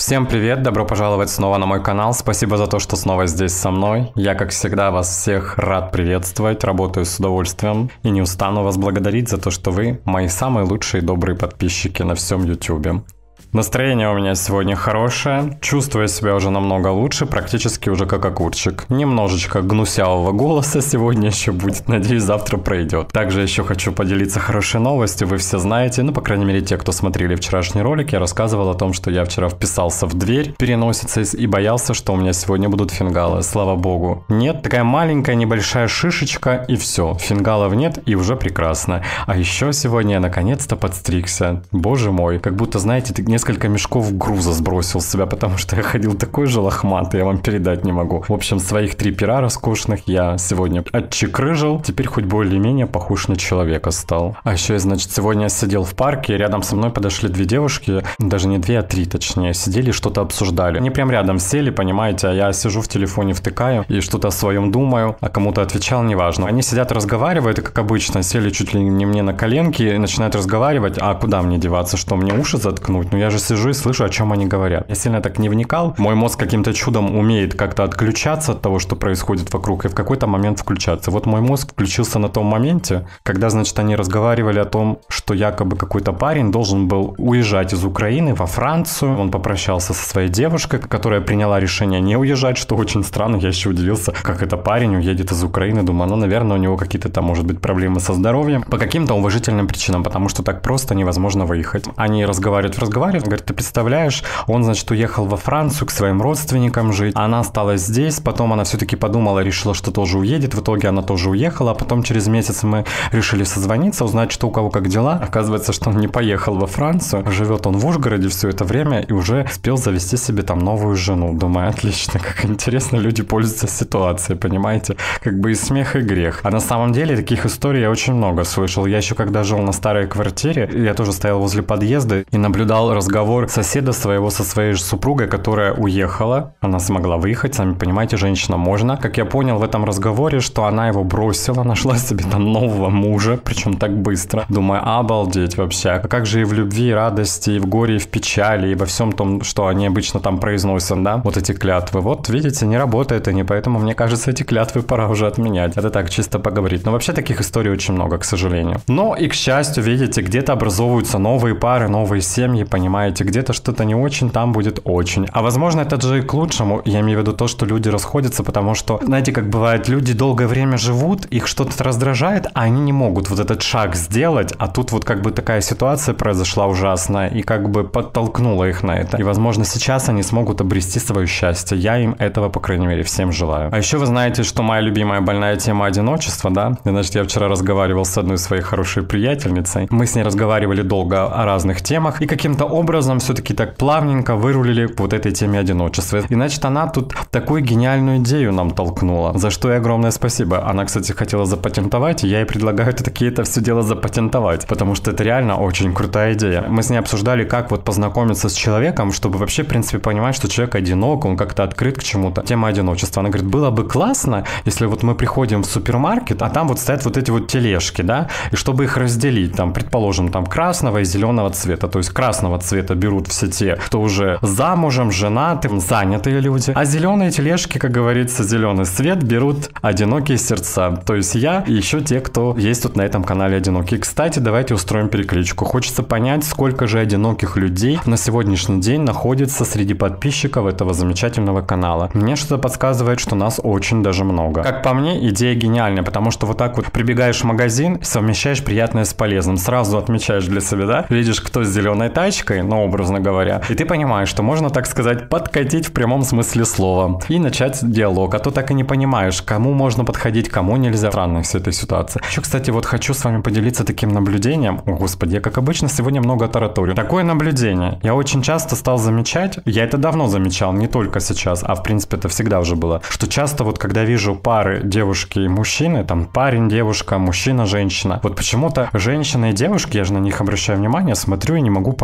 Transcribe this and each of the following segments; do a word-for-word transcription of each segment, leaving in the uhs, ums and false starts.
Всем привет, добро пожаловать снова на мой канал, спасибо за то, что снова здесь со мной. Я, как всегда, вас всех рад приветствовать, работаю с удовольствием и не устану вас благодарить за то, что вы мои самые лучшие и добрые подписчики на всем YouTube. Настроение у меня сегодня хорошее, чувствую себя уже намного лучше, практически уже как огурчик. Немножечко гнусявого голоса сегодня еще будет, надеюсь, завтра пройдет. Также еще хочу поделиться хорошей новостью, вы все знаете, ну, по крайней мере, те, кто смотрели вчерашний ролик, я рассказывал о том, что я вчера вписался в дверь, переносится и боялся, что у меня сегодня будут фингалы. Слава богу. Нет, такая маленькая небольшая шишечка и все, фингалов нет и уже прекрасно. А еще сегодня я наконец-то подстригся. Боже мой, как будто, знаете, ты несколько мешков груза сбросил с себя, потому что я ходил такой же лохматый, я вам передать не могу. В общем, своих три пера роскошных я сегодня отчекрыжил, теперь хоть более-менее похож на человека стал. А еще я, значит, сегодня сидел в парке, и рядом со мной подошли две девушки, даже не две, а три точнее, сидели, что-то обсуждали. Они прям рядом сели, понимаете, а я сижу в телефоне, втыкаю и что-то о своем думаю, а кому-то отвечал, неважно. Они сидят, разговаривают, и как обычно, сели чуть ли не мне на коленки и начинают разговаривать, а куда мне деваться, что мне уши заткнуть? Ну я же сижу и слышу, о чем они говорят. Я сильно так не вникал. Мой мозг каким-то чудом умеет как-то отключаться от того, что происходит вокруг, и в какой-то момент включаться. Вот мой мозг включился на том моменте, когда, значит, они разговаривали о том, что якобы какой-то парень должен был уезжать из Украины во Францию. Он попрощался со своей девушкой, которая приняла решение не уезжать, что очень странно. Я еще удивился, как это парень уедет из Украины. Думаю, ну, наверное, у него какие-то там, может быть, проблемы со здоровьем. По каким-то уважительным причинам, потому что так просто невозможно выехать. Они разговаривают, разговаривают, говорят, ты представляешь, он, значит, уехал во Францию к своим родственникам жить, она осталась здесь, потом она все-таки подумала, решила, что тоже уедет, в итоге она тоже уехала, а потом через месяц мы решили созвониться, узнать, что у кого как дела. Оказывается, что он не поехал во Францию, живет он в Ужгороде все это время и уже успел завести себе там новую жену. Думаю, отлично, как интересно люди пользуются ситуацией, понимаете, как бы и смех, и грех. А на самом деле таких историй я очень много слышал. Я еще когда жил на старой квартире, я тоже стоял возле подъезда и наблюдал разговор соседа своего со своей же супругой, которая уехала. Она смогла выехать, сами понимаете, женщина можно. Как я понял в этом разговоре, что она его бросила, нашла себе там нового мужа, причем так быстро. Думаю, обалдеть вообще. А как же и в любви, и радости, и в горе, и в печали, и во всем том, что они обычно там произносят, да, вот эти клятвы. Вот, видите, не работают они, поэтому, мне кажется, эти клятвы пора уже отменять. Это так, чисто поговорить. Но вообще таких историй очень много, к сожалению. Но и, к счастью, видите, где-то образовываются новые пары, новые семьи, понимаете, где-то что-то не очень, там будет очень. А возможно, это же и к лучшему. Я имею в виду то, что люди расходятся, потому что, знаете, как бывает, люди долгое время живут, их что-то раздражает, а они не могут вот этот шаг сделать, а тут вот как бы такая ситуация произошла ужасная и как бы подтолкнула их на это. И, возможно, сейчас они смогут обрести свое счастье. Я им этого, по крайней мере, всем желаю. А еще вы знаете, что моя любимая больная тема одиночества, да? И, значит, я вчера разговаривал с одной своей хорошей приятельницей. Мы с ней разговаривали долго о разных темах, и каким-то образом все-таки так плавненько вырулили к вот этой теме одиночества. И, значит, она тут такую гениальную идею нам толкнула, за что ей огромное спасибо. Она, кстати, хотела запатентовать, и я ей предлагаю таки это все дело запатентовать, потому что это реально очень крутая идея. Мы с ней обсуждали, как вот познакомиться с человеком, чтобы вообще, в принципе, понимать, что человек одинок, он как-то открыт к чему-то. Тема одиночества. Она говорит, было бы классно, если вот мы приходим в супермаркет, а там вот стоят вот эти вот тележки, да, и чтобы их разделить, там, предположим, там красного и зеленого цвета, то есть красного цвета берут все те, кто уже замужем, женаты, занятые люди. А зеленые тележки, как говорится, зеленый свет берут одинокие сердца. То есть я и еще те, кто есть тут на этом канале одинокие. Кстати, давайте устроим перекличку. Хочется понять, сколько же одиноких людей на сегодняшний день находится среди подписчиков этого замечательного канала. Мне что-то подсказывает, что нас очень даже много. Как по мне, идея гениальная, потому что вот так вот прибегаешь в магазин, совмещаешь приятное с полезным. Сразу отмечаешь для себя, да? Видишь, кто с зеленой тачкой, ну, образно говоря. И ты понимаешь, что можно, так сказать, подкатить в прямом смысле слова и начать диалог. А то так и не понимаешь, кому можно подходить, кому нельзя. Странно с этой ситуации. Еще, кстати, вот хочу с вами поделиться таким наблюдением. О, господи, я, как обычно, сегодня много тараторю. Такое наблюдение. Я очень часто стал замечать, я это давно замечал, не только сейчас, а в принципе это всегда уже было, что часто вот когда вижу пары девушки и мужчины, там парень, девушка, мужчина, женщина, вот почему-то женщины и девушки, я же на них обращаю внимание, смотрю и не могу понять, почему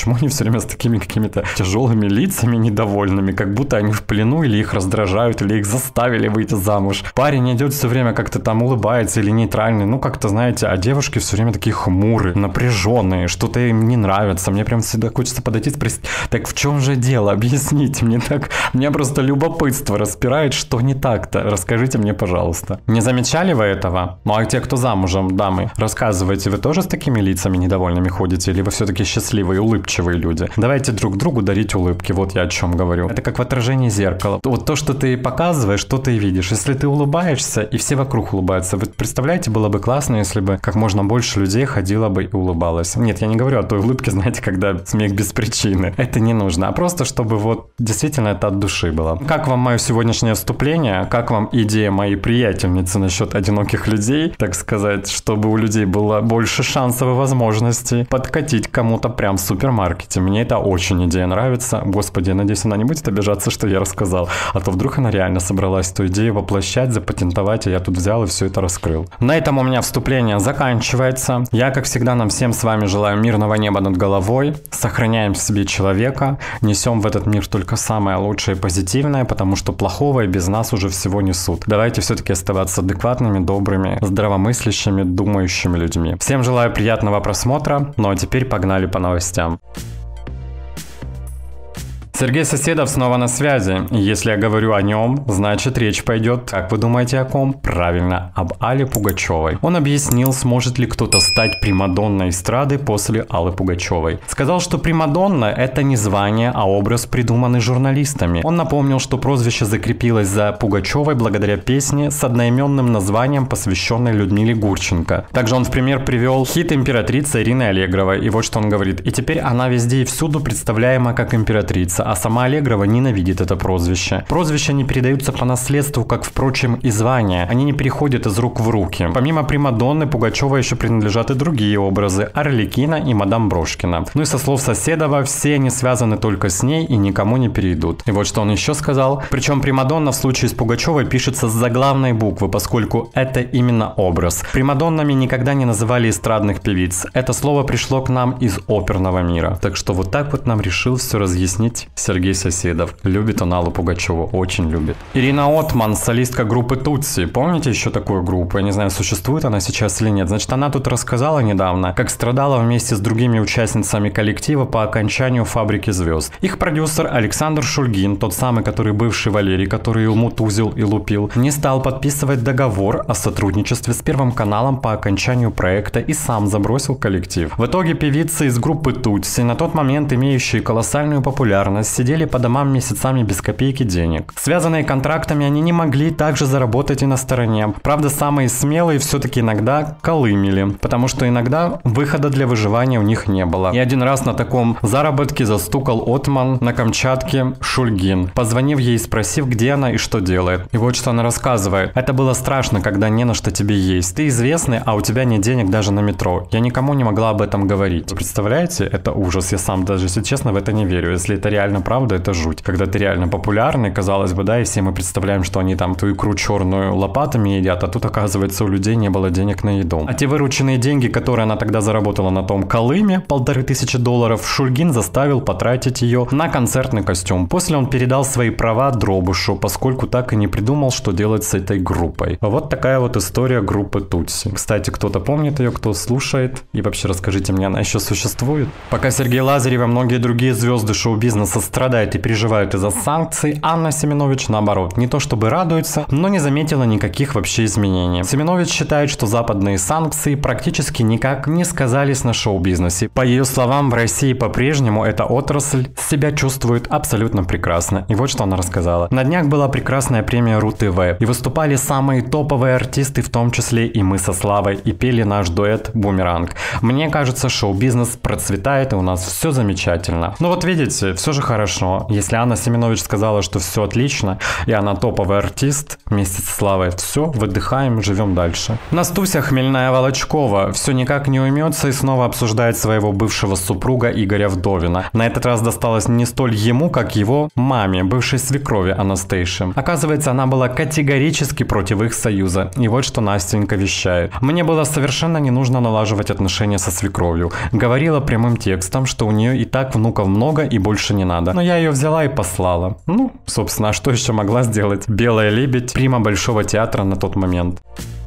почему они все время с такими какими-то тяжелыми лицами, недовольными, как будто они в плену, или их раздражают, или их заставили выйти замуж. Парень идет все время как-то там улыбается или нейтральный, ну как-то, знаете, а девушки все время такие хмурые, напряженные, что-то им не нравится. Мне прям всегда хочется подойти и спросить, так в чем же дело, объясните мне так, меня просто любопытство распирает, что не так-то, расскажите мне, пожалуйста. Не замечали вы этого? Ну а те, кто замужем, дамы, рассказывайте, вы тоже с такими лицами недовольными ходите, или вы все-таки счастливые, улыбчивые люди? Давайте друг другу дарить улыбки, вот я о чем говорю. Это как в отражении зеркала. Вот то, что ты показываешь, что ты видишь. Если ты улыбаешься, и все вокруг улыбаются, вы представляете, было бы классно, если бы как можно больше людей ходило бы и улыбалось. Нет, я не говорю о той улыбке, знаете, когда смех без причины. Это не нужно, а просто, чтобы вот действительно это от души было. Как вам мое сегодняшнее вступление? Как вам идея моей приятельницы насчет одиноких людей, так сказать, чтобы у людей было больше шансов и возможностей подкатить к кому-то прям в супермаркете? Мне это очень идея нравится. Господи, я надеюсь, она не будет обижаться, что я рассказал. А то вдруг она реально собралась эту идею воплощать, запатентовать, а я тут взял и все это раскрыл. На этом у меня вступление заканчивается. Я, как всегда, нам всем с вами желаю мирного неба над головой. Сохраняем в себе человека. Несем в этот мир только самое лучшее и позитивное, потому что плохого и без нас уже всего несут. Давайте все-таки оставаться адекватными, добрыми, здравомыслящими, думающими людьми. Всем желаю приятного просмотра. Ну а теперь погнали по новостям. Сергей Соседов снова на связи. И если я говорю о нем, значит речь пойдет, как вы думаете, о ком? Правильно, об Алле Пугачевой. Он объяснил, сможет ли кто-то стать примадонной эстрады после Аллы Пугачевой. Сказал, что примадонна – это не звание, а образ, придуманный журналистами. Он напомнил, что прозвище закрепилось за Пугачевой благодаря песне с одноименным названием, посвященной Людмиле Гурченко. Также он в пример привел хит «Императрица» Ирины Аллегровой. И вот что он говорит. И теперь она везде и всюду представляема как императрица. А сама Аллегрова ненавидит это прозвище. Прозвища не передаются по наследству, как, впрочем, и звания. Они не переходят из рук в руки. Помимо примадонны, Пугачева еще принадлежат и другие образы – Арлекино и мадам Брошкина. Ну и со слов Соседова, все они связаны только с ней и никому не перейдут. И вот что он еще сказал. Причем примадонна в случае с Пугачевой пишется с заглавной буквы, поскольку это именно образ. Примадоннами никогда не называли эстрадных певиц. Это слово пришло к нам из оперного мира. Так что вот так вот нам решил все разъяснить Сергей Соседов. Любит он Аллу Пугачеву, очень любит. Ирина Отман, солистка группы Тутси. Помните еще такую группу? Я не знаю, существует она сейчас или нет. Значит, она тут рассказала недавно, как страдала вместе с другими участницами коллектива по окончанию «Фабрики звезд». Их продюсер Александр Шульгин, тот самый, который бывший Валерий, который ему мутузил и лупил, не стал подписывать договор о сотрудничестве с Первым каналом по окончанию проекта и сам забросил коллектив. В итоге певицы из группы Тутси, на тот момент имеющие колоссальную популярность, сидели по домам месяцами без копейки денег. Связанные контрактами, они не могли также заработать и на стороне. Правда, самые смелые все-таки иногда колымели, потому что иногда выхода для выживания у них не было. И один раз на таком заработке застукал Отман на Камчатке Шульгин, позвонив ей и спросив, где она и что делает. И вот что она рассказывает. Это было страшно, когда не на что тебе есть. Ты известный, а у тебя нет денег даже на метро. Я никому не могла об этом говорить. Вы представляете? Это ужас. Я сам даже, если честно, в это не верю. Если это реально правда, это жуть. Когда ты реально популярный, казалось бы, да, и все мы представляем, что они там ту икру черную лопатами едят, а тут, оказывается, у людей не было денег на еду. А те вырученные деньги, которые она тогда заработала на том Колыме, полторы тысячи долларов, Шульгин заставил потратить ее на концертный костюм. После он передал свои права Дробушу, поскольку так и не придумал, что делать с этой группой. Вот такая вот история группы Тутси. Кстати, кто-то помнит ее, кто слушает? И вообще расскажите мне, она еще существует? Пока Сергей Лазарев и многие другие звезды шоу-бизнеса страдают и переживают из-за санкций, Анна Семенович, наоборот, не то чтобы радуется, но не заметила никаких вообще изменений. Семенович считает, что западные санкции практически никак не сказались на шоу-бизнесе. По ее словам, в России по-прежнему эта отрасль себя чувствует абсолютно прекрасно. И вот что она рассказала. На днях была прекрасная премия РУ-ТВ, и выступали самые топовые артисты, в том числе и мы со Славой, и пели наш дуэт «Бумеранг». Мне кажется, шоу-бизнес процветает, и у нас все замечательно. Но вот видите, все же хорошо. Если Анна Семенович сказала, что все отлично, и она топовый артист вместе со Славой, все, выдыхаем, живем дальше. Настуся Хмельная Волочкова все никак не уймется и снова обсуждает своего бывшего супруга Игоря Вдовина. На этот раз досталось не столь ему, как его маме, бывшей свекрови Анастейши. Оказывается, она была категорически против их союза. И вот что Настенька вещает. «Мне было совершенно не нужно налаживать отношения со свекровью. Говорила прямым текстом, что у нее и так внуков много и больше не надо. Но я ее взяла и послала». Ну, собственно, а что еще могла сделать белая лебедь, прима Большого театра на тот момент?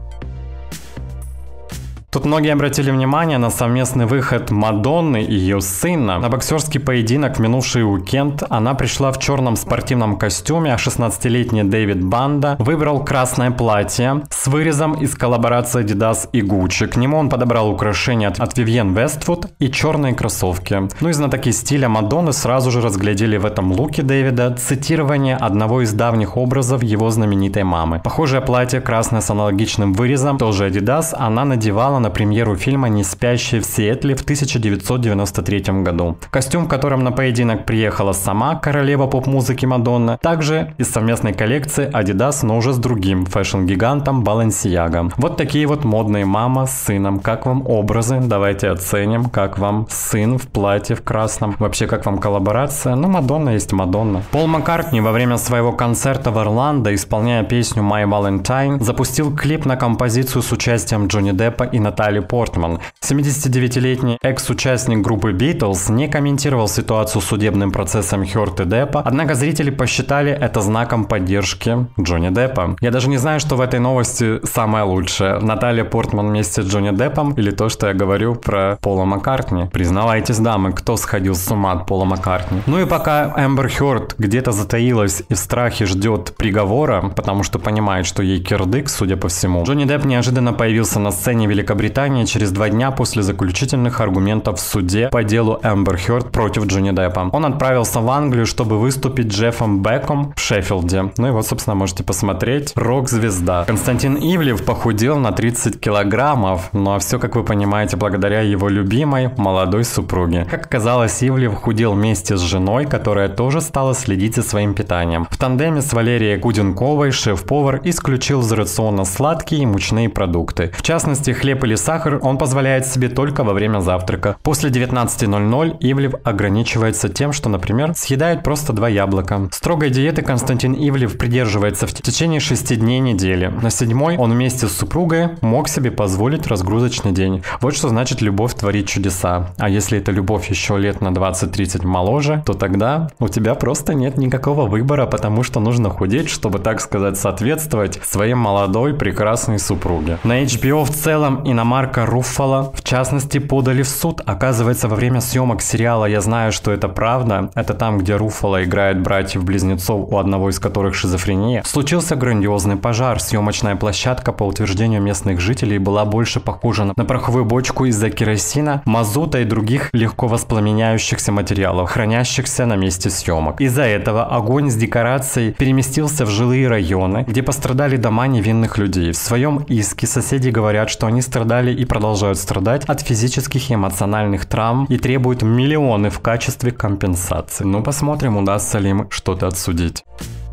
Тут многие обратили внимание на совместный выход Мадонны и ее сына. На боксерский поединок в минувший уикенд она пришла в черном спортивном костюме, а шестнадцатилетний Дэвид Банда выбрал красное платье с вырезом из коллаборации Adidas и Gucci. К нему он подобрал украшения от Vivienne Westwood и черные кроссовки. Ну и знатоки стиля Мадонны сразу же разглядели в этом луке Дэвида цитирование одного из давних образов его знаменитой мамы. Похожее платье красное с аналогичным вырезом, тоже Adidas, она надевала на премьеру фильма «Не спящие в Сиэтле» в тысяча девятьсот девяносто третьем году. Костюм, в котором на поединок приехала сама королева поп-музыки Мадонна, также из совместной коллекции Adidas, но уже с другим фэшн-гигантом Balenciaga. Вот такие вот модные мама с сыном. Как вам образы? Давайте оценим. Как вам сын в платье в красном? Вообще, как вам коллаборация? Ну, Мадонна есть Мадонна. Пол Маккартни во время своего концерта в Орландо, исполняя песню My Valentine, запустил клип на композицию с участием Джонни Деппа и Натали Портман. семидесятидевятилетний экс-участник группы Beatles не комментировал ситуацию с судебным процессом Хёрд и Деппа, однако зрители посчитали это знаком поддержки Джонни Деппа. Я даже не знаю, что в этой новости самое лучшее. Наталья Портман вместе с Джонни Деппом или то, что я говорю про Пола Маккартни. Признавайтесь, дамы, кто сходил с ума от Пола Маккартни. Ну и пока Эмбер Хёрд где-то затаилась и в страхе ждет приговора, потому что понимает, что ей кирдык, судя по всему, Джонни Депп неожиданно появился на сцене Великобритании через два дня после заключительных аргументов в суде по делу Эмбер Хёрд против Джонни Деппа. Он отправился в Англию, чтобы выступить Джеффом Беком в Шеффилде. Ну и вот, собственно, можете посмотреть. Рок-звезда. Константин Ивлев похудел на тридцать килограммов. Ну а все, как вы понимаете, благодаря его любимой молодой супруге. Как оказалось, Ивлев худел вместе с женой, которая тоже стала следить за своим питанием. В тандеме с Валерией Куденковой шеф-повар исключил из рациона сладкие и мучные продукты. В частности, хлеб или сахар он позволяет себе только во время завтрака. После девятнадцати ноль-ноль Ивлев ограничивается тем, что, например, съедает просто два яблока. Строгой диеты Константин Ивлев придерживается в течение шести дней недели. На седьмой он вместе с супругой мог себе позволить разгрузочный день. Вот что значит любовь творит чудеса. А если эта любовь еще лет на двадцать-тридцать моложе, то тогда у тебя просто нет никакого выбора, потому что нужно худеть, чтобы, так сказать, соответствовать своей молодой прекрасной супруге. На эйч би о в целом и на Марка Руффало, в частности, подали в суд. Оказывается, во время съемок сериала «Я знаю, что это правда», это там, где Руффало играет братьев-близнецов, у одного из которых шизофрения, случился грандиозный пожар. Съемочная площадка, по утверждению местных жителей, была больше похожа на пороховую бочку из-за керосина, мазута и других легко воспламеняющихся материалов, хранящихся на месте съемок. Из-за этого огонь с декорацией переместился в жилые районы, где пострадали дома невинных людей. В своем иске соседи говорят, что они страдали и продолжают страдать от физических и эмоциональных травм и требуют миллионы в качестве компенсации. Ну, посмотрим, удастся ли им что-то отсудить.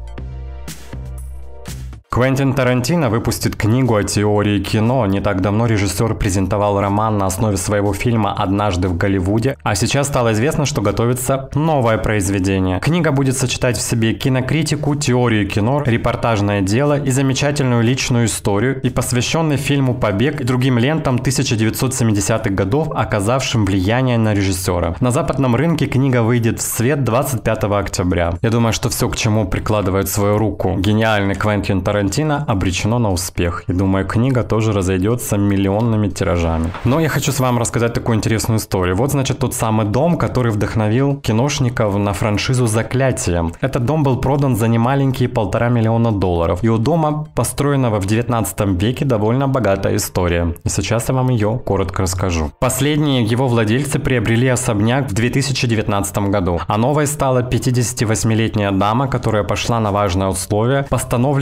Квентин Тарантино выпустит книгу о теории кино. Не так давно режиссер презентовал роман на основе своего фильма «Однажды в Голливуде», а сейчас стало известно, что готовится новое произведение. Книга будет сочетать в себе кинокритику, теорию кино, репортажное дело и замечательную личную историю, и посвященный фильму «Побег» и другим лентам тысяча девятьсот семидесятых годов, оказавшим влияние на режиссера. На западном рынке книга выйдет в свет двадцать пятого октября. Я думаю, что все, к чему прикладывает свою руку гениальный Квентин Тарантино, Тарантино, обречено на успех. И думаю, книга тоже разойдется миллионными тиражами. Но я хочу с вами рассказать такую интересную историю. Вот, значит, тот самый дом, который вдохновил киношников на франшизу «Заклятие». Этот дом был продан за немаленькие полтора миллиона долларов. И у дома, построенного в девятнадцатом веке, довольно богатая история. И сейчас я вам ее коротко расскажу. Последние его владельцы приобрели особняк в две тысячи девятнадцатом году. А новой стала пятидесятивосьмилетняя дама, которая пошла на важное условие, постановленное предыдущим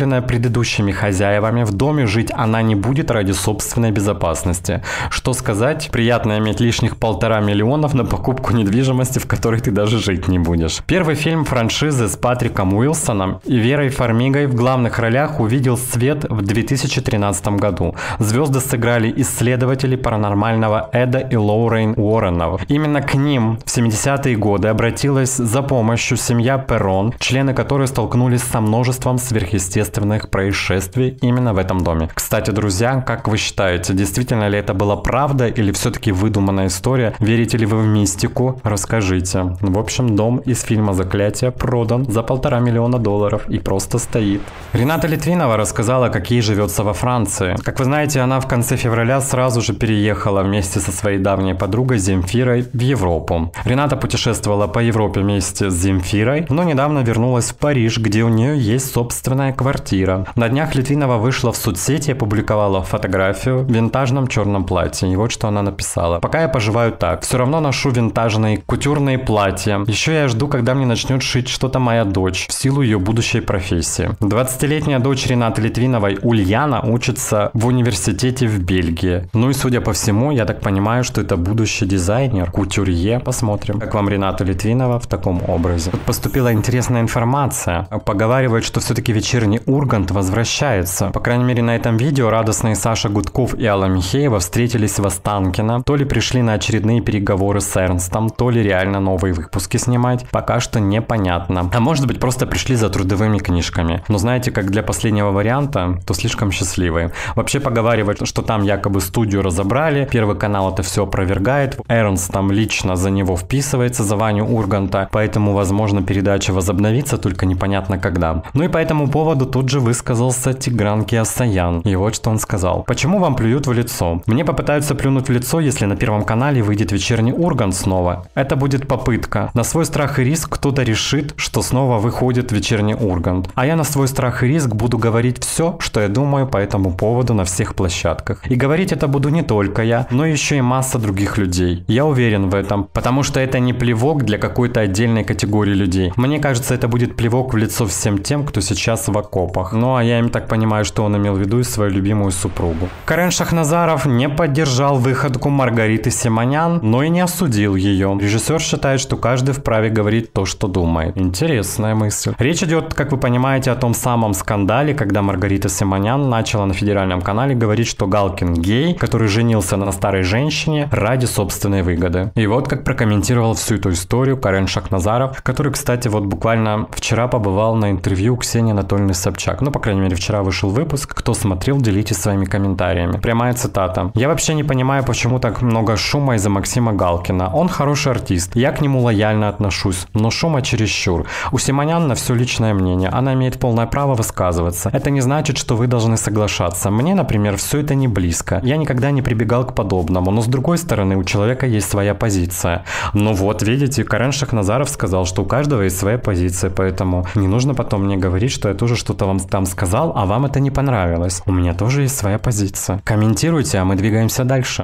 предыдущими хозяевами, в доме жить она не будет ради собственной безопасности. Что сказать, приятно иметь лишних полтора миллионов на покупку недвижимости, в которой ты даже жить не будешь. Первый фильм франшизы с Патриком Уилсоном и Верой Фармигой в главных ролях увидел свет в две тысячи тринадцатом году. Звезды сыграли исследователи паранормального Эда и Лоурейн Уорренов. Именно к ним в семидесятые годы обратилась за помощью семья Перрон, члены которой столкнулись со множеством сверхъестественных происшествий именно в этом доме. Кстати, друзья, как вы считаете, действительно ли это была правда или все-таки выдуманная история? Верите ли вы в мистику? Расскажите. В общем, дом из фильма «Заклятие» продан за полтора миллиона долларов и просто стоит. Рената Литвинова рассказала, как ей живется во Франции. Как вы знаете, она в конце февраля сразу же переехала вместе со своей давней подругой Земфирой в Европу. Рената путешествовала по Европе вместе с Земфирой, но недавно вернулась в Париж, где у нее есть собственная квартира. На днях Литвинова вышла в соцсети и опубликовала фотографию в винтажном черном платье. И вот что она написала. «Пока я поживаю так, все равно ношу винтажные кутюрные платья. Еще я жду, когда мне начнет шить что-то моя дочь в силу ее будущей профессии». двадцатилетняя дочь Ренаты Литвиновой Ульяна учится в университете в Бельгии. Ну и судя по всему, я так понимаю, что это будущий дизайнер, кутюрье. Посмотрим, как вам Рената Литвинова в таком образе. Тут поступила интересная информация. Поговаривают, что все-таки вечерний Ургант возвращается. По крайней мере, на этом видео радостные Саша Гудков и Алла Михеева встретились в Останкино. То ли пришли на очередные переговоры с Эрнстом, то ли реально новые выпуски снимать. Пока что непонятно. А может быть, просто пришли за трудовыми книжками. Но знаете, как для последнего варианта, то слишком счастливые. Вообще поговаривают, что там якобы студию разобрали. Первый канал это все опровергает. Эрнст там лично за него вписывается, за Ваню Урганта. Поэтому, возможно, передача возобновится, только непонятно когда. Ну и по этому поводу тут же высказался Тигран Кеосаян. И вот что он сказал. «Почему вам плюют в лицо? Мне попытаются плюнуть в лицо, если на Первом канале выйдет вечерний Ургант снова. Это будет попытка. На свой страх и риск кто-то решит, что снова выходит вечерний Ургант. А я на свой страх и риск буду говорить все, что я думаю по этому поводу на всех площадках. И говорить это буду не только я, но еще и масса других людей. Я уверен в этом, потому что это не плевок для какой-то отдельной категории людей. Мне кажется, это будет плевок в лицо всем тем, кто сейчас в окопах». Ну а я им так понимаю, что он имел в виду и свою любимую супругу. Карен Шахназаров не поддержал выходку Маргариты Симонян, но и не осудил ее. Режиссер считает, что каждый вправе говорить то, что думает. Интересная мысль. Речь идет, как вы понимаете, о том самом скандале, когда Маргарита Симонян начала на федеральном канале говорить, что Галкин гей, который женился на старой женщине ради собственной выгоды. И вот как прокомментировал всю эту историю Карен Шахназаров, который, кстати, вот буквально вчера побывал на интервью у Ксении Анатольевны Собчак. Ну, по крайней мере, вчера вышел выпуск. Кто смотрел, делитесь своими комментариями. Прямая цитата. «Я вообще не понимаю, почему так много шума из-за Максима Галкина. Он хороший артист. Я к нему лояльно отношусь, но шума чересчур. У Симонян на все личное мнение. Она имеет полное право высказываться. Это не значит, что вы должны соглашаться. Мне, например, все это не близко. Я никогда не прибегал к подобному. Но с другой стороны, у человека есть своя позиция». Ну вот, видите, Карен Шахназаров сказал, что у каждого есть своя позиция, поэтому не нужно потом мне говорить, что я тоже что-то вам там сказал, а вам это не понравилось. У меня тоже есть своя позиция. Комментируйте, а мы двигаемся дальше.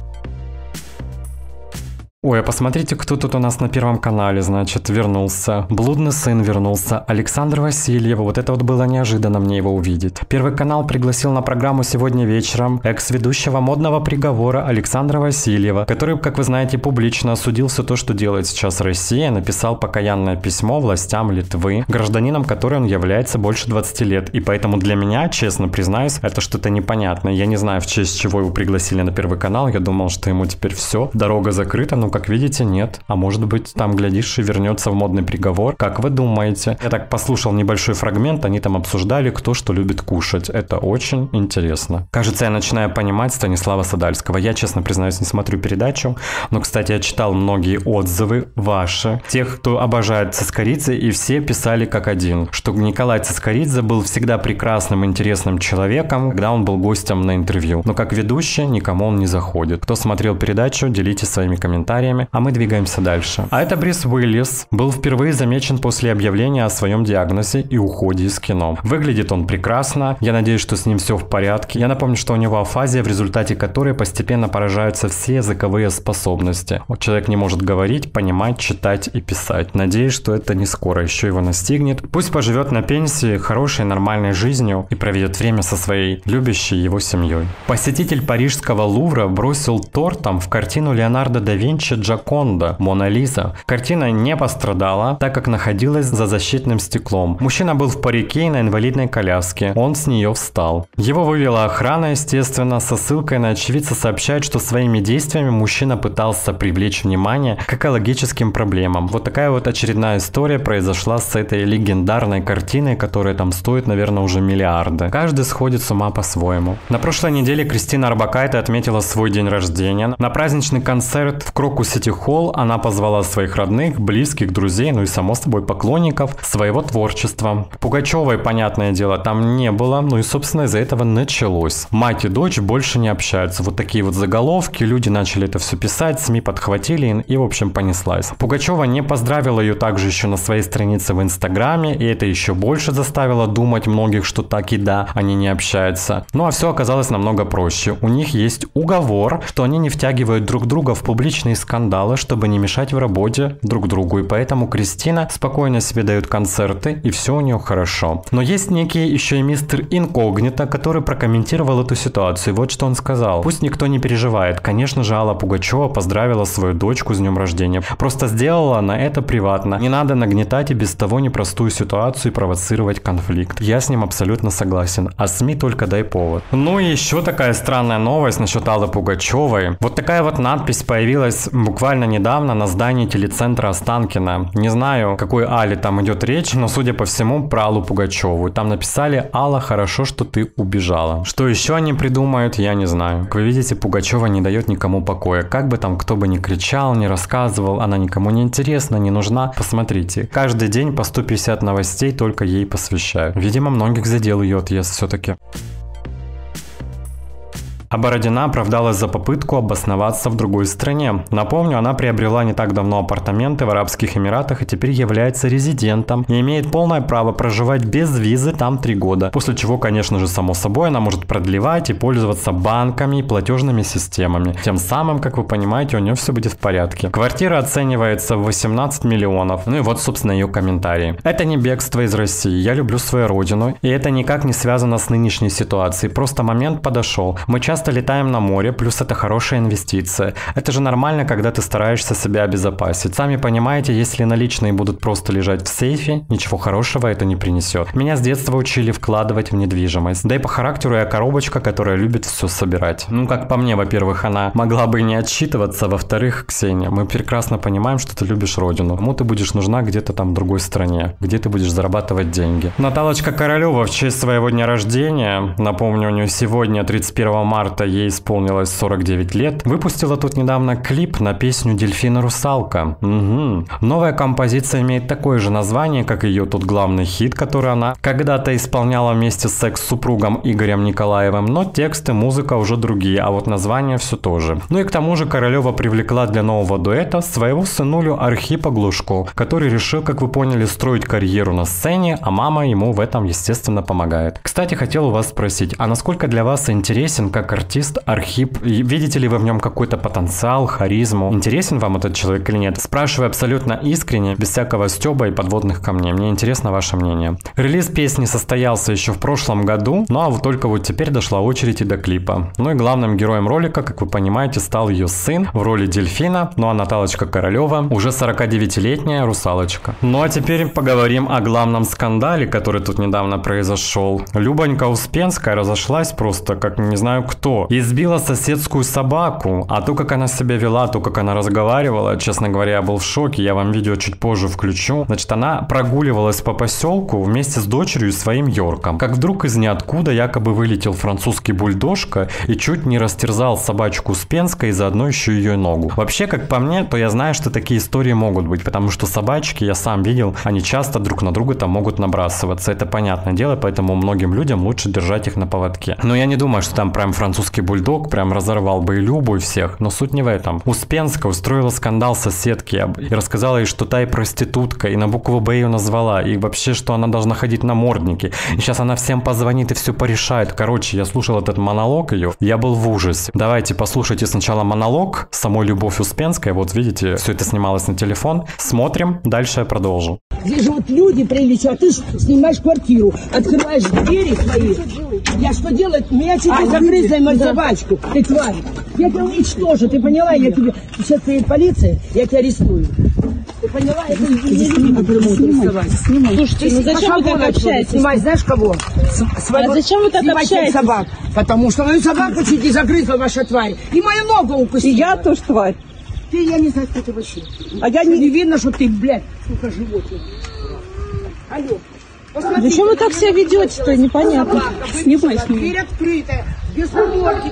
Ой, а посмотрите, кто тут у нас на Первом канале, значит, вернулся. Блудный сын вернулся. Александр Васильев. Вот это вот было неожиданно мне его увидеть. Первый канал пригласил на программу сегодня вечером экс-ведущего «Модного приговора» Александра Васильева, который, как вы знаете, публично осудил все то, что делает сейчас Россия, написал покаянное письмо властям Литвы, гражданином которой он является больше двадцати лет. И поэтому для меня, честно признаюсь, это что-то непонятное. Я не знаю, в честь чего его пригласили на Первый канал. Я думал, что ему теперь все, дорога закрыта, но как видите, нет. А может быть, там, глядишь, и вернется в «Модный приговор». Как вы думаете? Я так послушал небольшой фрагмент, они там обсуждали, кто что любит кушать. Это очень интересно. Кажется, я начинаю понимать Станислава Садальского. Я, честно признаюсь, не смотрю передачу, но, кстати, я читал многие отзывы ваши, тех, кто обожает Цискоридзе, и все писали как один, что Николай Цискоридзе был всегда прекрасным, интересным человеком, когда он был гостем на интервью. Но как ведущий никому он не заходит. Кто смотрел передачу, делитесь своими комментариями. комментариями, а мы двигаемся дальше. А это Брюс Уиллис был впервые замечен после объявления о своем диагнозе и уходе из кино. Выглядит он прекрасно, я надеюсь, что с ним все в порядке. Я напомню, что у него афазия, в результате которой постепенно поражаются все языковые способности. Вот человек не может говорить, понимать, читать и писать. Надеюсь, что это не скоро еще его настигнет. Пусть поживет на пенсии хорошей, нормальной жизнью и проведет время со своей любящей его семьей. Посетитель парижского Лувра бросил тортом в картину Леонардо да Винчи «Джоконда» «Мона Лиза». Картина не пострадала, так как находилась за защитным стеклом. Мужчина был в парике и на инвалидной коляске. Он с нее встал. Его вывела охрана, естественно, со ссылкой на очевидца сообщает, что своими действиями мужчина пытался привлечь внимание к экологическим проблемам. Вот такая вот очередная история произошла с этой легендарной картиной, которая там стоит, наверное, уже миллиарды. Каждый сходит с ума по-своему. На прошлой неделе Кристина Орбакайте отметила свой день рождения. На праздничный концерт в Крокус Сити Холл она позвала своих родных, близких, друзей, ну и само собой поклонников своего творчества. Пугачевой, понятное дело, там не было, ну и собственно из-за этого началось. Мать и дочь больше не общаются. Вот такие вот заголовки, люди начали это все писать, СМИ подхватили и в общем понеслась. Пугачева не поздравила ее также еще на своей странице в Инстаграме, и это еще больше заставило думать многих, что так и да, они не общаются. Ну а все оказалось намного проще. У них есть уговор, что они не втягивают друг друга в публичные скандалы, чтобы не мешать в работе друг другу, и поэтому Кристина спокойно себе дает концерты, и все у нее хорошо. Но есть некий еще и мистер Инкогнито, который прокомментировал эту ситуацию. Вот что он сказал. Пусть никто не переживает. Конечно же, Алла Пугачева поздравила свою дочку с днем рождения. Просто сделала она это приватно. Не надо нагнетать и без того непростую ситуацию и провоцировать конфликт. Я с ним абсолютно согласен. А СМИ только дай повод. Ну и еще такая странная новость насчет Аллы Пугачевой. Вот такая вот надпись появилась буквально недавно на здании телецентра Останкино. Не знаю, какой Алле там идет речь, но судя по всему про Аллу Пугачеву. Там написали: «Алла, хорошо, что ты убежала». Что еще они придумают, я не знаю. Как вы видите, Пугачева не дает никому покоя. Как бы там кто бы ни кричал, ни рассказывал, она никому не интересна, не нужна. Посмотрите, каждый день по сто пятьдесят новостей только ей посвящают. Видимо, многих задел ее отъезд все-таки. А Бородина оправдалась за попытку обосноваться в другой стране. Напомню, она приобрела не так давно апартаменты в Арабских Эмиратах и теперь является резидентом и имеет полное право проживать без визы там три года. После чего, конечно же, само собой, она может продлевать и пользоваться банками и платежными системами. Тем самым, как вы понимаете, у нее все будет в порядке. Квартира оценивается в восемнадцать миллионов. Ну и вот, собственно, ее комментарии. Это не бегство из России. Я люблю свою родину, и это никак не связано с нынешней ситуацией. Просто момент подошел. Мы часто Часто летаем на море, плюс это хорошая инвестиция. Это же нормально, когда ты стараешься себя обезопасить. Сами понимаете, если наличные будут просто лежать в сейфе, ничего хорошего это не принесет. Меня с детства учили вкладывать в недвижимость. Да и по характеру я коробочка, которая любит все собирать. Ну, как по мне, во-первых, она могла бы и не отчитываться. Во-вторых, Ксения, мы прекрасно понимаем, что ты любишь родину. Кому ты будешь нужна где-то там в другой стране, где ты будешь зарабатывать деньги. Наталочка Королева в честь своего дня рождения, напомню, у нее сегодня, тридцать первого марта, ей исполнилось сорок девять лет, выпустила тут недавно клип на песню «Дельфина Русалка». Угу. Новая композиция имеет такое же название, как ее тут главный хит, который она когда-то исполняла вместе с экс-супругом Игорем Николаевым, но тексты, музыка уже другие, а вот название все то же. Ну и к тому же Королева привлекла для нового дуэта своего сынулю Архипа Глушко, который решил, как вы поняли, строить карьеру на сцене, а мама ему в этом, естественно, помогает. Кстати, хотел у вас спросить, а насколько для вас интересен как артист Архип? Видите ли вы в нем какой-то потенциал, харизму? Интересен вам этот человек или нет? Спрашиваю абсолютно искренне, без всякого стёба и подводных камней. Мне интересно ваше мнение. Релиз песни состоялся еще в прошлом году, ну а вот только вот теперь дошла очередь и до клипа. Ну и главным героем ролика, как вы понимаете, стал ее сын в роли дельфина, ну а Наталочка Королева уже сорокадевятилетняя русалочка. Ну а теперь поговорим о главном скандале, который тут недавно произошел. Любонька Успенская разошлась просто как не знаю кто. Избила соседскую собаку, а то, как она себя вела, то, как она разговаривала, честно говоря, я был в шоке, я вам видео чуть позже включу. Значит, она прогуливалась по поселку вместе с дочерью и своим Йорком. Как вдруг из ниоткуда якобы вылетел французский бульдожка и чуть не растерзал собачку Успенской и заодно еще ее ногу. Вообще, как по мне, то я знаю, что такие истории могут быть, потому что собачки, я сам видел, они часто друг на друга там могут набрасываться. Это понятное дело, поэтому многим людям лучше держать их на поводке. Но я не думаю, что там прям француз французский бульдог прям разорвал бы и Любу, и всех. Но суть не в этом. Успенская устроила скандал соседке и рассказала ей, что та и проститутка, и на букву Б ее назвала, и вообще, что она должна ходить на мордники. И сейчас она всем позвонит и все порешает. Короче, я слушал этот монолог ее, я был в ужасе. Давайте послушайте сначала монолог самой Любовь Успенской. Вот видите, все это снималось на телефон. Смотрим, дальше я продолжу. Здесь живут люди приличные, а ты снимаешь квартиру, открываешь двери свои. Я что делаю? Меня чуть не загрызла и мою собачку. Ты тварь. Я тебя уничтожу, ты поняла? Я тебе... Сейчас приедет полиция, я тебя арестую. Ты поняла? Это не люди, которые могут арестовать. Слушайте, ну зачем вы так общаетесь? Снимай, знаешь кого? А зачем вы так общаетесь? Собак. Потому что мою собаку чуть не загрызла ваша тварь. И мою ногу укусила. И я тоже тварь. Ты, я не знаю, кто ты вообще. А я что, не... не видно, что ты, блядь, сука, животное. Алло. Посмотри, зачем вы так себя ведете-то? Непонятно. Снимай, снимай. Дверь открытая, без уборки.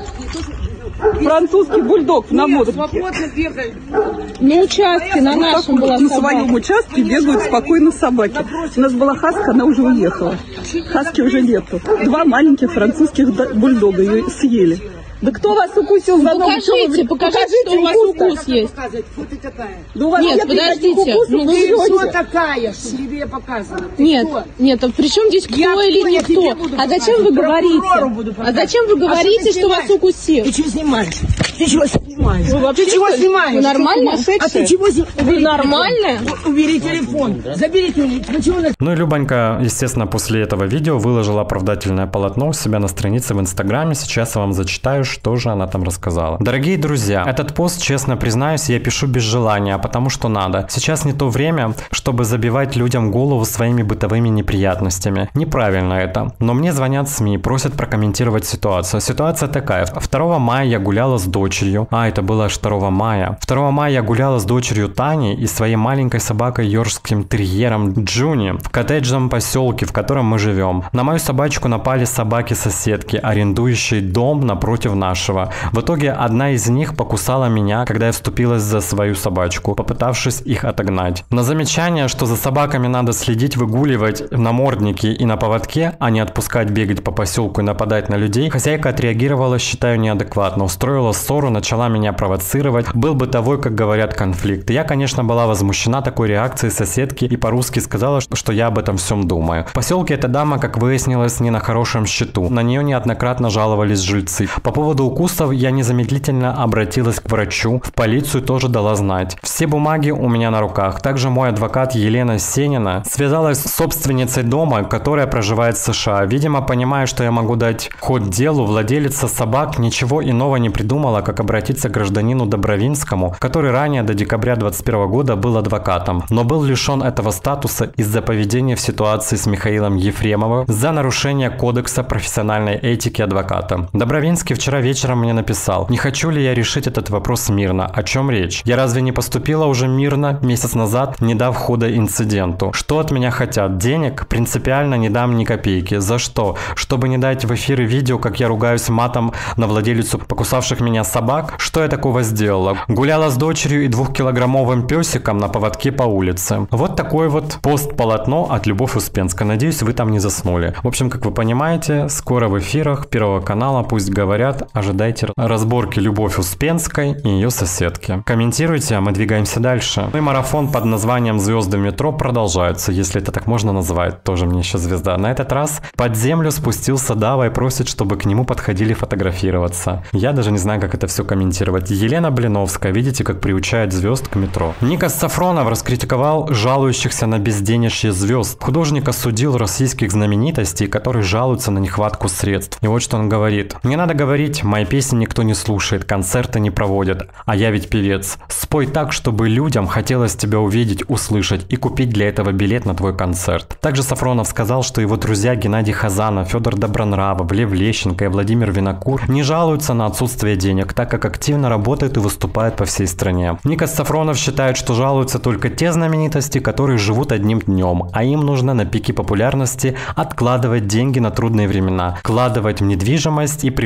Французский бульдог на мордке. Свободно бегает. На участке, на Вот нашем так была вот на собака. своем участке бегают спокойно собаки. У нас была хаска, она уже уехала. Хаски уже нету. Два маленьких французских бульдога ее съели. Да кто вас укусил за ногу? Покажите, покажите, покажите, что у вас укус есть. Кто ты такая? Да у вас Нет, нет подождите. укусов, Ну, вы Ты кто врете. такая, что тебе показано? Ты Нет, кто? нет, а при чем здесь кто Я или кто? Я тебе никто? буду А зачем вы показывать. Прокурору говорите? буду А показывать. зачем вы А говорите, что ты что вас снимаешь? укусил? Ты чего снимаешь? Ты чего снимаешь? Вы вообще ты чего что ли? снимаешь? Вы нормально? А ты чего снимаешь? Вы нормальная? Убери телефон. Заберите меня. Ну чего на... Ну и Любанька, естественно, после этого видео выложила оправдательное полотно у себя на странице в Инстаграме. Сейчас я вам зачитаю, что же она там рассказала. Дорогие друзья, этот пост, честно признаюсь, я пишу без желания, потому что надо. Сейчас не то время, чтобы забивать людям голову своими бытовыми неприятностями. Неправильно это. Но мне звонят СМИ, просят прокомментировать ситуацию. Ситуация такая. второго мая я гуляла с дочерью. А, это было аж второго мая. второго мая я гуляла с дочерью Таней и своей маленькой собакой йоркским терьером Джуни в коттеджном поселке, в котором мы живем. На мою собачку напали собаки-соседки, арендующие дом напротив нашего. В итоге одна из них покусала меня, когда я вступилась за свою собачку, попытавшись их отогнать. На замечание, что за собаками надо следить, выгуливать в наморднике и на поводке, а не отпускать бегать по поселку и нападать на людей, хозяйка отреагировала, считаю, неадекватно. Устроила ссору, начала меня провоцировать. Был бытовой, как говорят, конфликт. Я, конечно, была возмущена такой реакцией соседки и по-русски сказала, что я об этом всем думаю. В поселке эта дама, как выяснилось, не на хорошем счету. На нее неоднократно жаловались жильцы. По поводу укусов я незамедлительно обратилась к врачу, в полицию тоже дала знать. Все бумаги у меня на руках. Также мой адвокат Елена Сенина связалась с собственницей дома, которая проживает в США. Видимо, понимая, что я могу дать ход делу, владелица собак ничего иного не придумала, как обратиться к гражданину Добровинскому, который ранее до декабря двадцать первого года был адвокатом, но был лишен этого статуса из-за поведения в ситуации с Михаилом Ефремовым за нарушение кодекса профессиональной этики адвоката. Добровинский вчера вечером мне написал: не хочу ли я решить этот вопрос мирно? О чем речь? Я разве не поступила уже мирно месяц назад, не дав хода инциденту? Что от меня хотят? Денег? Принципиально не дам ни копейки. За что? Чтобы не дать в эфир видео, как я ругаюсь матом на владелицу покусавших меня собак? Что я такого сделала? Гуляла с дочерью и двухкилограммовым песиком на поводке по улице. Вот такой вот пост-полотно от Любовь Успенской. Надеюсь, вы там не заснули. В общем, как вы понимаете, скоро в эфирах Первого канала «Пусть говорят». Ожидайте разборки Любовь Успенской и ее соседки. Комментируйте, а мы двигаемся дальше. Ну и марафон под названием «Звезды в метро» продолжается, если это так можно назвать. Тоже мне еще звезда. На этот раз под землю спустился Дава и просит, чтобы к нему подходили фотографироваться. Я даже не знаю, как это все комментировать. Елена Блиновская, видите, как приучает звезд к метро. Никас Сафронов раскритиковал жалующихся на безденежье звезд. Художник осудил российских знаменитостей, которые жалуются на нехватку средств. И вот что он говорит. «Не надо говорить, мои песни никто не слушает, концерты не проводят, а я ведь певец. Спой так, чтобы людям хотелось тебя увидеть, услышать и купить для этого билет на твой концерт». Также Сафронов сказал, что его друзья Геннадий Хазанов, Федор Добронравов, Лев Лещенко и Владимир Винокур не жалуются на отсутствие денег, так как активно работают и выступают по всей стране. Никас Сафронов считает, что жалуются только те знаменитости, которые живут одним днем, а им нужно на пике популярности откладывать деньги на трудные времена, вкладывать в недвижимость и привлекать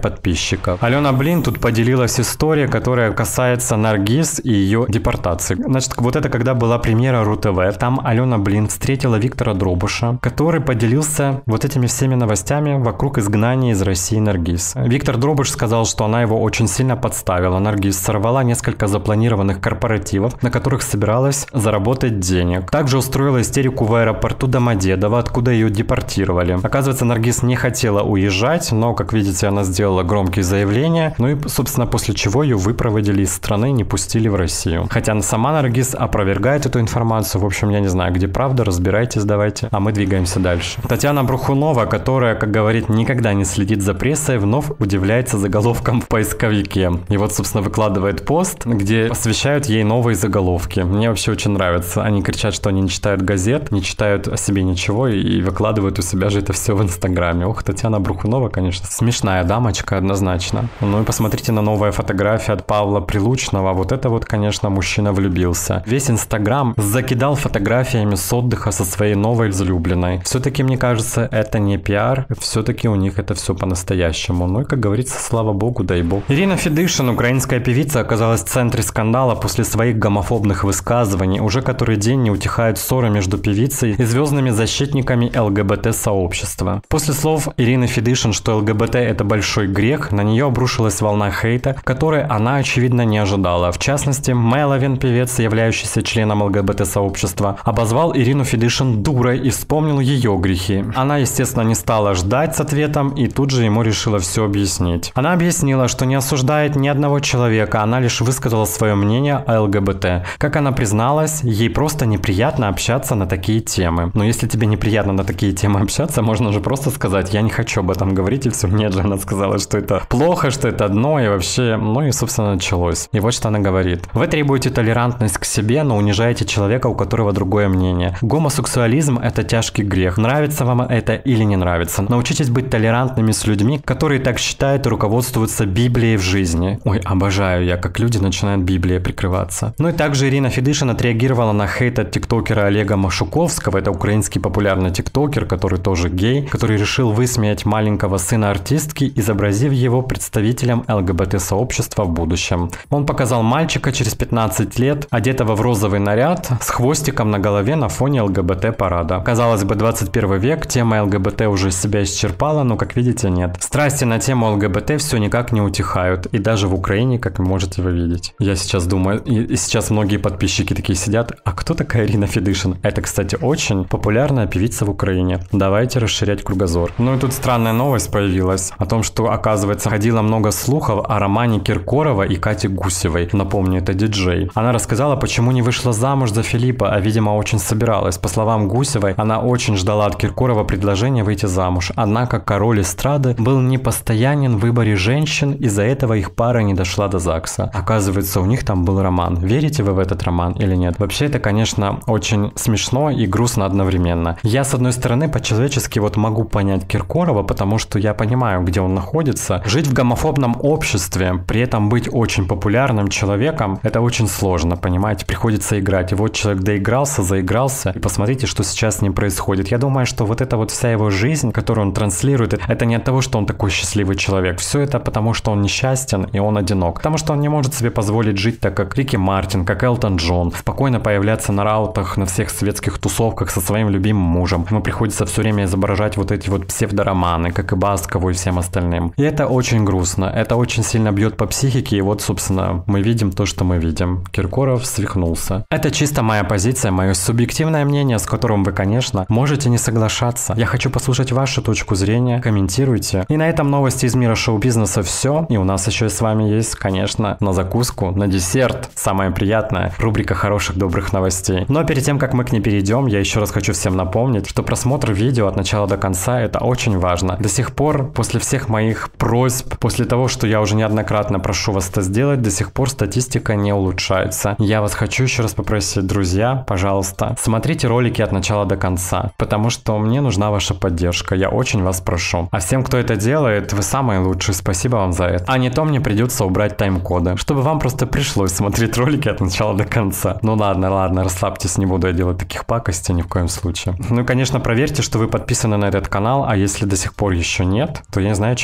подписчиков. Алена Блин тут поделилась историей, которая касается Наргиз и ее депортации. Значит, вот это когда была премьера РУ-ТВ, там Алена Блин встретила Виктора Дробыша, который поделился вот этими всеми новостями вокруг изгнания из России Наргиз. Виктор Дробыш сказал, что она его очень сильно подставила. Наргиз сорвала несколько запланированных корпоративов, на которых собиралась заработать денег. Также устроила истерику в аэропорту Домодедово, откуда ее депортировали. Оказывается, Наргиз не хотела уезжать, но, как видите, она сделала громкие заявления, ну и, собственно, после чего ее выпроводили из страны и не пустили в Россию. Хотя сама Наргиз опровергает эту информацию. В общем, я не знаю, где правда, разбирайтесь давайте, а мы двигаемся дальше. Татьяна Брухунова, которая, как говорит, никогда не следит за прессой, вновь удивляется заголовкам в поисковике. И вот, собственно, выкладывает пост, где посвящают ей новые заголовки. Мне вообще очень нравится. Они кричат, что они не читают газет, не читают о себе ничего и выкладывают у себя же это все в Инстаграме. Ох, Татьяна Брухунова, конечно, смешная дамочка, однозначно. Ну и посмотрите на новые фотографии от Павла Прилучного. Вот это вот, конечно, мужчина влюбился. Весь Инстаграм закидал фотографиями с отдыха со своей новой возлюбленной. Все-таки, мне кажется, это не пиар. Все-таки у них это все по-настоящему. Ну и, как говорится, слава богу, дай бог. Ирина Федишин, украинская певица, оказалась в центре скандала после своих гомофобных высказываний. Уже который день не утихают ссоры между певицей и звездными защитниками ЛГБТ-сообщества. После слов Ирины Федишин, что ЛГБТ это большой грех, на нее обрушилась волна хейта, которой она, очевидно, не ожидала. В частности, Меловин, певец, являющийся членом ЛГБТ-сообщества, обозвал Ирину Федишин дурой и вспомнил ее грехи. Она, естественно, не стала ждать с ответом и тут же ему решила все объяснить. Она объяснила, что не осуждает ни одного человека, она лишь высказала свое мнение о ЛГБТ. Как она призналась, ей просто неприятно общаться на такие темы. Но если тебе неприятно на такие темы общаться, можно же просто сказать: я не хочу об этом говорить, и все. Нет же, она сказала, что это плохо, что это одно, и вообще, ну и, собственно, началось. И вот что она говорит. Вы требуете толерантность к себе, но унижаете человека, у которого другое мнение. Гомосексуализм – это тяжкий грех. Нравится вам это или не нравится. Научитесь быть толерантными с людьми, которые так считают и руководствуются Библией в жизни. Ой, обожаю я, как люди начинают Библией прикрываться. Ну и также Ирина Федишин отреагировала на хейт от тиктокера Олега Машуковского. Это украинский популярный тиктокер, который тоже гей, который решил высмеять маленького сына артистки, изобразив его представителем ЛГБТ-сообщества в будущем. Он показал мальчика через пятнадцать лет, одетого в розовый наряд, с хвостиком на голове на фоне ЛГБТ-парада. Казалось бы, двадцать первый век, тема ЛГБТ уже себя исчерпала, но, как видите, нет. Страсти на тему ЛГБТ все никак не утихают, и даже в Украине, как можете вы видеть. Я сейчас думаю, и, и сейчас многие подписчики такие сидят: а кто такая Ирина Федишин? Это, кстати, очень популярная певица в Украине. Давайте расширять кругозор. Ну и тут странная новость появилась о том, что, оказывается, ходило много слухов о романе Киркорова и Кати Гусевой. Напомню, это диджей. Она рассказала, почему не вышла замуж за Филиппа, а, видимо, очень собиралась. По словам Гусевой, она очень ждала от Киркорова предложения выйти замуж. Однако король эстрады был непостоянен в выборе женщин, из-за этого их пара не дошла до ЗАГСа. Оказывается, у них там был роман. Верите вы в этот роман или нет? Вообще, это, конечно, очень смешно и грустно одновременно. Я, с одной стороны, по-человечески вот могу понять Киркорова, потому что я понимаю, где он находится. Жить в гомофобном обществе, при этом быть очень популярным человеком, это очень сложно, понимаете? Приходится играть. И вот человек доигрался, заигрался, и посмотрите, что сейчас с ним происходит. Я думаю, что вот эта вот вся его жизнь, которую он транслирует, это не от того, что он такой счастливый человек. Все это потому, что он несчастен и он одинок. Потому что он не может себе позволить жить так, как Рики Мартин, как Элтон Джон, спокойно появляться на раутах, на всех светских тусовках со своим любимым мужем. Ему приходится все время изображать вот эти вот псевдороманы, как и Баскову и всем остальным. И это очень грустно, это очень сильно бьет по психике, и вот, собственно, мы видим то, что мы видим. Киркоров свихнулся. Это чисто моя позиция, мое субъективное мнение, с которым вы, конечно, можете не соглашаться. Я хочу послушать вашу точку зрения, комментируйте. И на этом новости из мира шоу-бизнеса все. И у нас еще с вами есть, конечно, на закуску, на десерт, самое приятное, рубрика хороших добрых новостей. Но перед тем, как мы к ней перейдем, я еще раз хочу всем напомнить, что просмотр видео от начала до конца — это очень важно. До сих пор, после всех моих просьб, после того, что я уже неоднократно прошу вас это сделать, до сих пор статистика не улучшается. Я вас хочу еще раз попросить, друзья, пожалуйста, смотрите ролики от начала до конца, потому что мне нужна ваша поддержка, я очень вас прошу. А всем, кто это делает, вы самые лучшие, спасибо вам за это. А не то мне придется убрать тайм-коды, чтобы вам просто пришлось смотреть ролики от начала до конца. Ну ладно, ладно, расслабьтесь, не буду я делать таких пакостей ни в коем случае. Ну и, конечно, проверьте, что вы подписаны на этот канал, а если до сих пор еще нет, то я не знаю, чего вы ждете.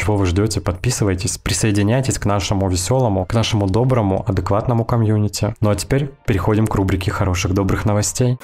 ждете, подписывайтесь, присоединяйтесь к нашему веселому, к нашему доброму, адекватному комьюнити. Ну а теперь переходим к рубрике хороших добрых новостей.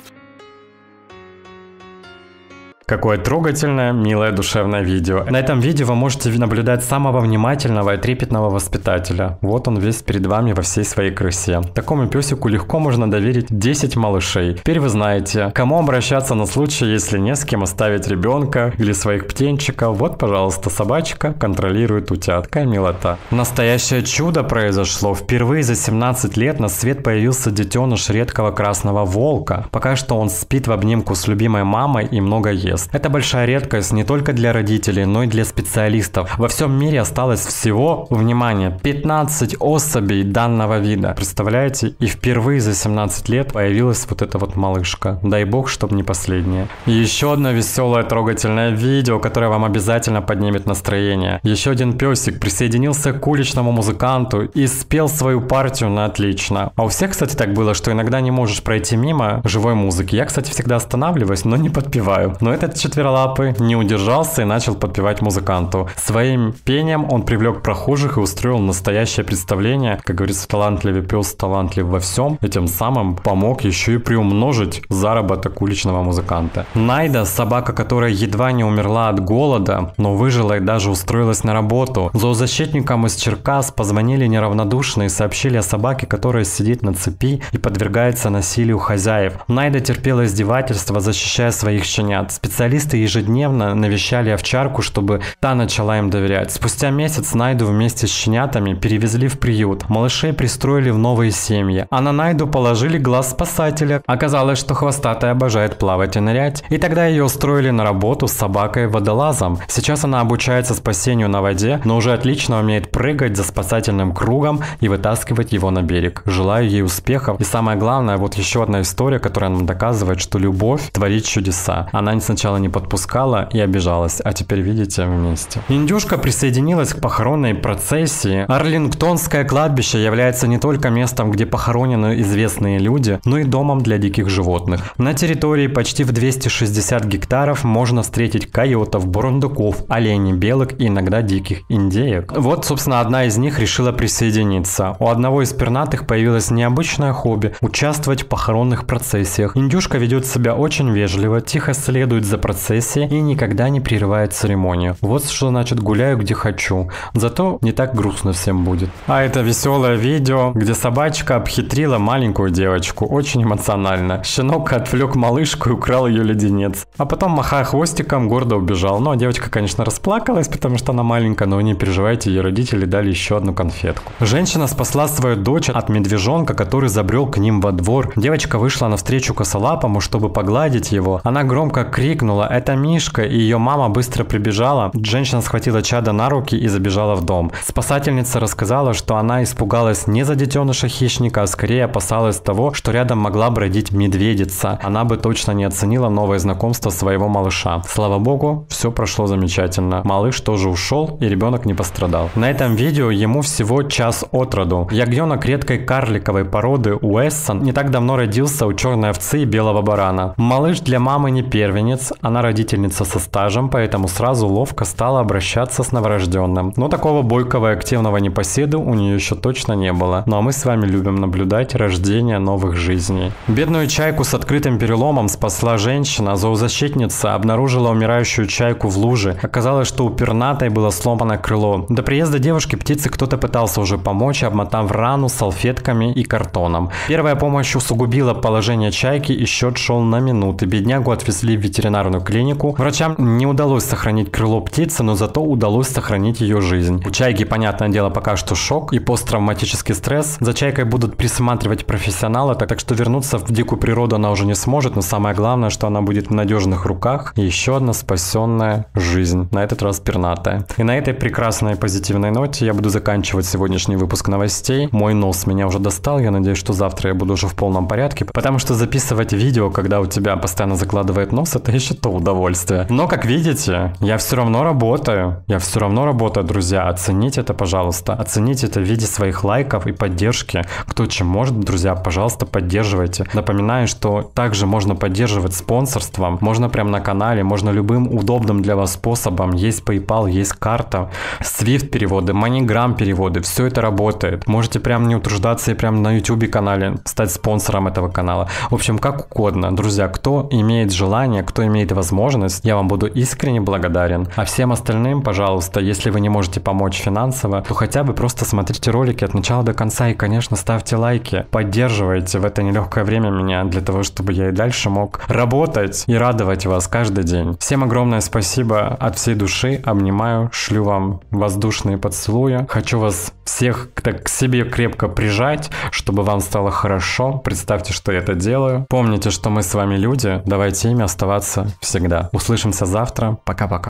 Какое трогательное, милое, душевное видео. На этом видео вы можете наблюдать самого внимательного и трепетного воспитателя. Вот он весь перед вами во всей своей красе. Такому песику легко можно доверить десять малышей. Теперь вы знаете, кому обращаться на случай, если не с кем оставить ребенка или своих птенчиков. Вот, пожалуйста, собачка контролирует утят. Какая милота. Настоящее чудо произошло. Впервые за семнадцать лет на свет появился детеныш редкого красного волка. Пока что он спит в обнимку с любимой мамой и много ест. Это большая редкость не только для родителей, но и для специалистов. Во всем мире осталось всего, внимание, пятнадцать особей данного вида. Представляете? И впервые за семнадцать лет появилась вот эта вот малышка. Дай бог, чтобы не последняя. И еще одно веселое трогательное видео, которое вам обязательно поднимет настроение. Еще один песик присоединился к уличному музыканту и спел свою партию на отлично. А у всех, кстати, так было, что иногда не можешь пройти мимо живой музыки. Я, кстати, всегда останавливаюсь, но не подпеваю. Но этот четверолапый не удержался и начал подпевать музыканту. Своим пением он привлек прохожих и устроил настоящее представление. Как говорится, талантливый пес талантлив во всем. И тем самым помог еще и приумножить заработок уличного музыканта. Найда, собака, которая едва не умерла от голода, но выжила и даже устроилась на работу. Зоозащитникам из Черкас позвонили неравнодушные и сообщили о собаке, которая сидит на цепи и подвергается насилию хозяев. Найда терпела издевательства, защищая своих щенят. Специалисты ежедневно навещали овчарку, чтобы та начала им доверять. Спустя месяц Найду вместе с щенятами перевезли в приют. Малышей пристроили в новые семьи. А на Найду положили глаз спасателя. Оказалось, что хвостатая обожает плавать и нырять. И тогда ее устроили на работу с собакой-водолазом. Сейчас она обучается спасению на воде, но уже отлично умеет прыгать за спасательным кругом и вытаскивать его на берег. Желаю ей успехов. И самое главное, вот еще одна история, которая нам доказывает, что любовь творит чудеса. Она сначала не подпускала и обижалась, а теперь видите вместе. Индюшка присоединилась к похоронной процессии. Арлингтонское кладбище является не только местом, где похоронены известные люди, но и домом для диких животных. На территории почти в двести шестьдесят гектаров можно встретить койотов, бурундуков, оленей, белок и иногда диких индеек. Вот, собственно, одна из них решила присоединиться. У одного из пернатых появилось необычное хобби – участвовать в похоронных процессиях. Индюшка ведет себя очень вежливо, тихо следует за процессией и никогда не прерывает церемонию. Вот что значит гуляю где хочу. Зато не так грустно всем будет. А это веселое видео, где собачка обхитрила маленькую девочку. Очень эмоционально. Щенок отвлек малышку и украл ее леденец. А потом, махая хвостиком, гордо убежал. Ну а девочка, конечно, расплакалась, потому что она маленькая, но вы не переживайте, ее родители дали еще одну конфетку. Женщина спасла свою дочь от медвежонка, который забрел к ним во двор. Девочка вышла навстречу косолапому, чтобы погладить его. Она громко крикнула: «Это Мишка!» И ее мама быстро прибежала. Женщина схватила чада на руки и забежала в дом. Спасательница рассказала, что она испугалась не за детеныша хищника, а скорее опасалась того, что рядом могла бродить медведица. Она бы точно не оценила новое знакомство своего малыша. Слава богу, все прошло замечательно. Малыш тоже ушел, и ребенок не пострадал. На этом видео ему всего час от роду. Ягненок редкой карликовой породы Уэссон не так давно родился у черной овцы и белого барана. Малыш для мамы не первенец, она родительница со стажем, поэтому сразу ловко стала обращаться с новорожденным. Но такого бойкого и активного непоседы у нее еще точно не было. Ну а мы с вами любим наблюдать рождение новых жизней. Бедную чайку с открытым переломом спасла женщина. Зоозащитница обнаружила умирающую чайку в луже. Оказалось, что у пернатой было сломано крыло. До приезда девушки птицы кто-то пытался уже помочь, обмотав рану салфетками и картоном. Первая помощь усугубила положение чайки, и счет шел на минуты. Беднягу отвезли в ветеринарную клинику. Врачам не удалось сохранить крыло птицы, но зато удалось сохранить ее жизнь. У чайки, понятное дело, пока что шок и посттравматический стресс. За чайкой будут присматривать профессионалы, так, так что вернуться в дикую природу она уже не сможет, но самое главное, что она будет в надежных руках. И еще одна спасенная жизнь, на этот раз пернатая. И на этой прекрасной позитивной ноте я буду заканчивать сегодняшний выпуск новостей. Мой нос меня уже достал, я надеюсь, что завтра я буду уже в полном порядке, потому что записывать видео, когда у тебя постоянно закладывает нос, это еще получит то удовольствие. Но, как видите, я все равно работаю. Я все равно работаю, друзья. Оцените это, пожалуйста. Оцените это в виде своих лайков и поддержки. Кто чем может, друзья, пожалуйста, поддерживайте. Напоминаю, что также можно поддерживать спонсорством. Можно прямо на канале, можно любым удобным для вас способом. Есть PayPal, есть карта, Swift переводы, MoneyGram переводы. Все это работает. Можете прям не утруждаться и прям на YouTube канале стать спонсором этого канала. В общем, как угодно. Друзья, кто имеет желание, кто имеет возможность, я вам буду искренне благодарен. А всем остальным, пожалуйста, если вы не можете помочь финансово, то хотя бы просто смотрите ролики от начала до конца и, конечно, ставьте лайки. Поддерживайте в это нелегкое время меня для того, чтобы я и дальше мог работать и радовать вас каждый день. Всем огромное спасибо от всей души. Обнимаю, шлю вам воздушные поцелуи. Хочу вас всех так к себе крепко прижать, чтобы вам стало хорошо. Представьте, что я это делаю. Помните, что мы с вами люди. Давайте ими оставаться всегда. Услышимся завтра. Пока-пока.